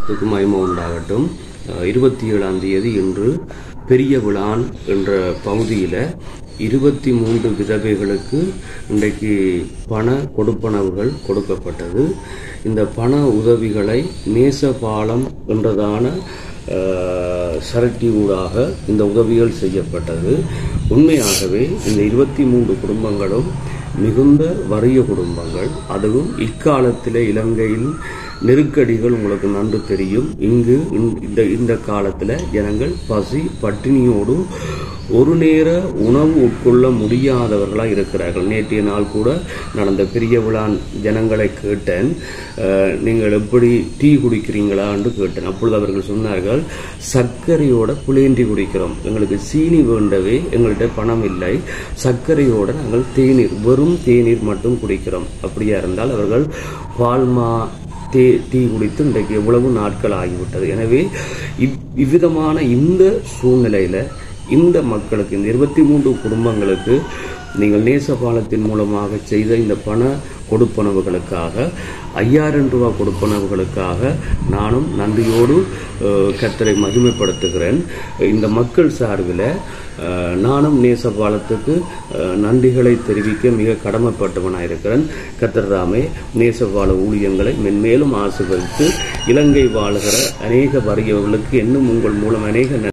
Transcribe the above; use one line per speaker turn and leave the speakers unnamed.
மகிமை உண்டாகட்டும். 27ஆம் தேதி இன்று பெரிய விழான் என்ற பகுதியில் 23 விதவைகளுக்கு இன்றைக்கு பண கொடுப்பனவுகள் கொடுக்கப்பட்டது. இந்த பண உதவிகளை நேசபாலம் என்றதான சரட்டி ஊடாக இந்த உதவிகள் செய்யப்பட்டது. உண்மையாகவே இந்த 23 குடும்பங்களும் மிகுந்த வறிய குடும்பங்கள். அதுவும் இக்காலத்தில் இலங்கையில் நெருக்கடிகள் உங்களுக்கு நன்கு தெரியும். இங்கு இந்த காலத்தில் ஜனங்கள் பசி பட்டினியோடு ஒரு நேர உணவு உட்கொள்ள முடியாதவர்களாக இருக்கிறார்கள். நேற்றைய நாள் கூட நடந்த பெரிய விழான் ஜனங்களை கேட்டேன், நீங்கள் எப்படி டீ குடிக்கிறீங்களா என்று கேட்டேன். அப்பொழுது அவர்கள் சொன்னார்கள், சர்க்கரையோட புளியண்டி குடிக்கிறோம், எங்களுக்கு சீனி வேண்டவே எங்கள்கிட்ட பணம் இல்லை, சர்க்கரையோட நாங்கள் தேநீர் வெறும் தேநீர் மட்டும் குடிக்கிறோம். அப்படியா இருந்தால் அவர்கள் பால்மா டீ குடித்து இன்றைக்கு எவ்வளவு நாட்கள் ஆகிவிட்டது. எனவே இவ்விதமான இந்த சூழ்நிலையில் இந்த மக்களுக்கு, இந்த 23 குடும்பங்களுக்கு நீங்கள் நேசபாலத்தின் மூலமாக செய்த இந்த பண கொடுப்பனவுகளுக்காக 5000 ரூபாய் கொடுப்பனவுகளுக்காக நானும் நன்றியோடு கர்த்தரை மகிமைப்படுத்துகிறேன். இந்த மக்கள் சார்பில் நானும் நேசபாலத்துக்கு நன்றிகளை தெரிவிக்க மிக கடமைப்பட்டவனாக இருக்கிறேன். கர்த்தர் தாமே நேசபால ஊழியங்களை மென்மேலும் ஆசீர்வதித்து இலங்கை வாழ்கிற அநேக வறியவர்களுக்கு இன்னும் உங்கள் மூலம் அநேக